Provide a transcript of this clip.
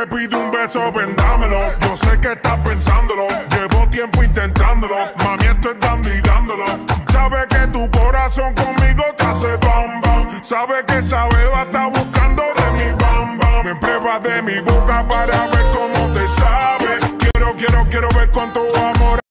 te pide un beso, vendámelo. Yo sé que estás pensándolo, llevo tiempo intentándolo. Mami, esto es dando y dándolo. Sabe que tu corazón conmigo te hace bam bam. Sabe que esa beba está buscando de mi bam bam. Me pruebas de mi boca para ver cómo te sabe. Quiero ver cuánto amor